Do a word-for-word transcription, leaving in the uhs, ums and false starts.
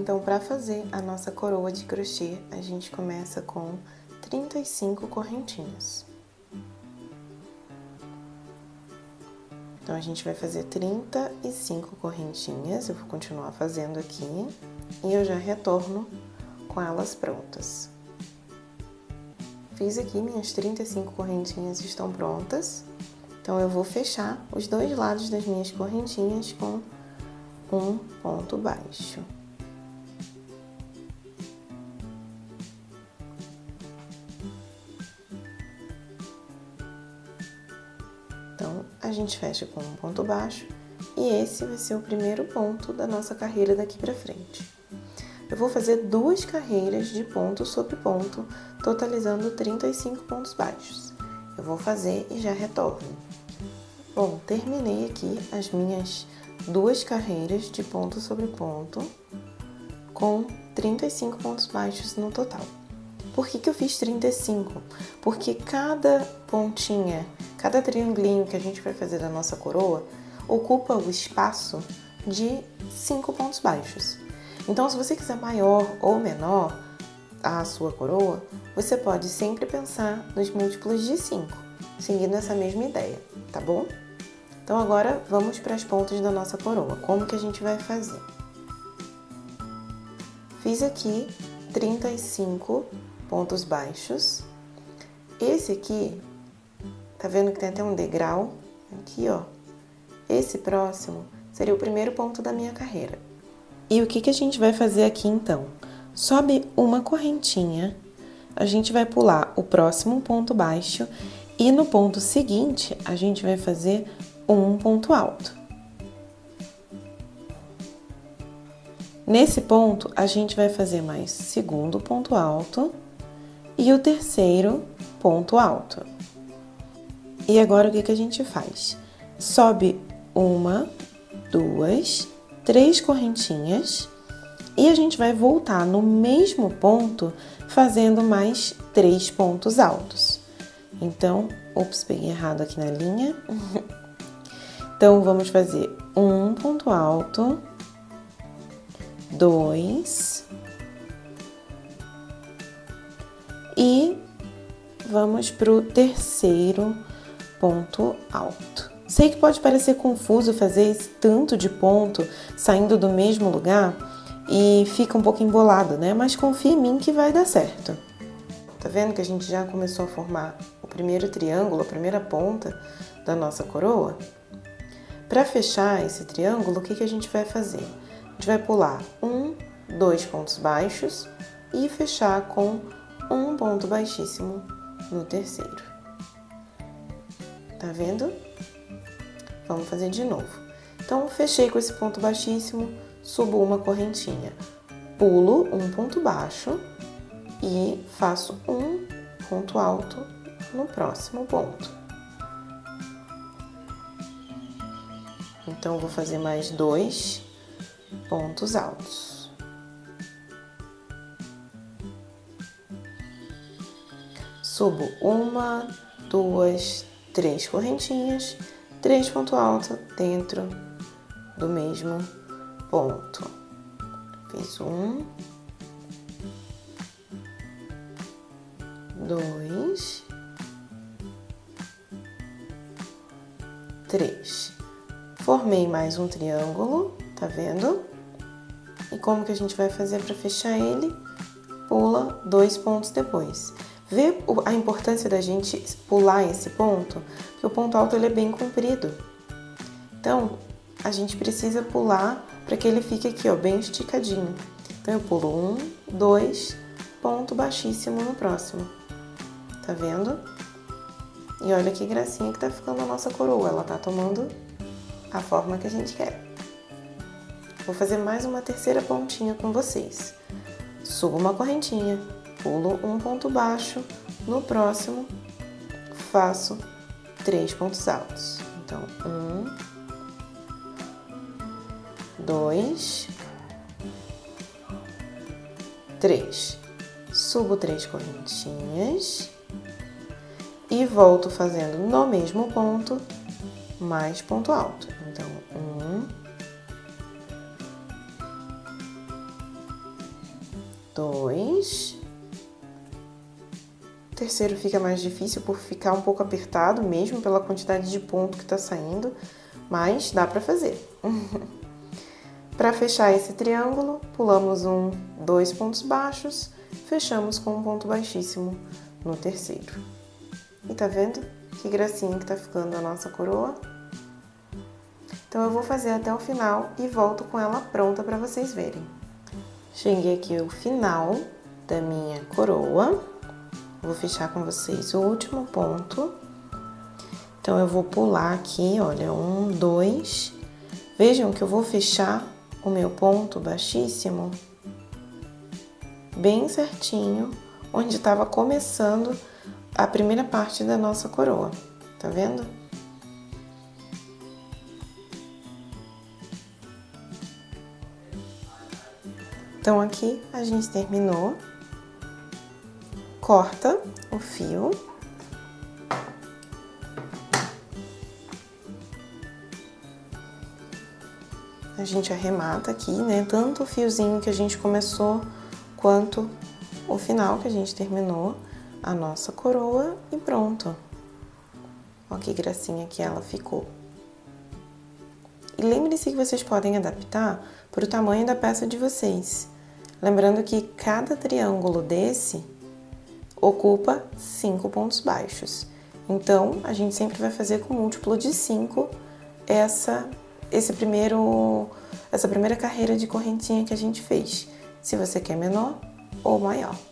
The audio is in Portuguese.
Então, para fazer a nossa coroa de crochê, a gente começa com trinta e cinco correntinhas. Então, a gente vai fazer trinta e cinco correntinhas, eu vou continuar fazendo aqui, e eu já retorno com elas prontas. Fiz aqui, minhas trinta e cinco correntinhas estão prontas, então eu vou fechar os dois lados das minhas correntinhas com um ponto baixo. Então, a gente fecha com um ponto baixo e esse vai ser o primeiro ponto da nossa carreira daqui pra frente. Eu vou fazer duas carreiras de ponto sobre ponto, totalizando trinta e cinco pontos baixos. Eu vou fazer e já retorno. Bom, terminei aqui as minhas duas carreiras de ponto sobre ponto com trinta e cinco pontos baixos no total. Por que que eu fiz trinta e cinco? Porque cada pontinha, cada triangulinho que a gente vai fazer da nossa coroa ocupa o espaço de cinco pontos baixos. Então, se você quiser maior ou menor a sua coroa, você pode sempre pensar nos múltiplos de cinco, seguindo essa mesma ideia, tá bom? Então, agora vamos para as pontas da nossa coroa. Como que a gente vai fazer? Fiz aqui trinta e cinco pontos baixos. Esse aqui, tá vendo que tem até um degrau? Aqui, ó. Esse próximo seria o primeiro ponto da minha carreira. E o que que a gente vai fazer aqui, então? Sobe uma correntinha, a gente vai pular o próximo ponto baixo e no ponto seguinte, a gente vai fazer um ponto alto. Nesse ponto, a gente vai fazer mais segundo ponto alto e o terceiro ponto alto. E agora, o que que a gente faz? Sobe uma, duas, três correntinhas e a gente vai voltar no mesmo ponto fazendo mais três pontos altos. Então, ops, peguei errado aqui na linha. Então, vamos fazer um ponto alto, dois e vamos para o terceiro ponto alto. Sei que pode parecer confuso fazer esse tanto de ponto saindo do mesmo lugar e fica um pouco embolado, né? Mas confia em mim que vai dar certo. Tá vendo que a gente já começou a formar o primeiro triângulo, a primeira ponta da nossa coroa? Para fechar esse triângulo, o que que a gente vai fazer? A gente vai pular um, dois pontos baixos e fechar com um ponto baixíssimo no terceiro. Tá vendo? Vamos fazer de novo. Então, fechei com esse ponto baixíssimo, subo uma correntinha, pulo um ponto baixo e faço um ponto alto no próximo ponto. Então, vou fazer mais dois pontos altos. Subo uma, duas, três correntinhas, três pontos altos dentro do mesmo ponto. Fiz um, dois, três. Formei mais um triângulo, tá vendo? E como que a gente vai fazer para fechar ele? Pula dois pontos depois. Vê a importância da gente pular esse ponto? Porque o ponto alto ele é bem comprido. Então, a gente precisa pular para que ele fique aqui, ó, bem esticadinho. Então, eu pulo um, dois, ponto baixíssimo no próximo. Tá vendo? E olha que gracinha que tá ficando a nossa coroa. Ela tá tomando a forma que a gente quer. Vou fazer mais uma terceira pontinha com vocês. Subo uma correntinha, pulo um ponto baixo, no próximo faço três pontos altos. Então, um, dois, três. Subo três correntinhas e volto fazendo no mesmo ponto mais ponto alto. Então, um, dois. O terceiro fica mais difícil por ficar um pouco apertado, mesmo pela quantidade de ponto que tá saindo, mas dá pra fazer. Para fechar esse triângulo, pulamos um, dois pontos baixos, fechamos com um ponto baixíssimo no terceiro. E tá vendo que gracinha que tá ficando a nossa coroa? Então eu vou fazer até o final e volto com ela pronta para vocês verem. Cheguei aqui ao final da minha coroa. Vou fechar com vocês o último ponto. Então eu vou pular aqui, olha, um, dois. Vejam que eu vou fechar o meu ponto baixíssimo bem certinho, onde estava começando a primeira parte da nossa coroa, tá vendo? Então aqui a gente terminou, corta o fio. A gente arremata aqui, né, tanto o fiozinho que a gente começou, quanto o final que a gente terminou a nossa coroa e pronto. Olha que gracinha que ela ficou. E lembre-se que vocês podem adaptar para o tamanho da peça de vocês. Lembrando que cada triângulo desse ocupa cinco pontos baixos. Então, a gente sempre vai fazer com múltiplo de cinco essa, esse primeiro, essa primeira carreira de correntinha que a gente fez. Se você quer menor ou maior.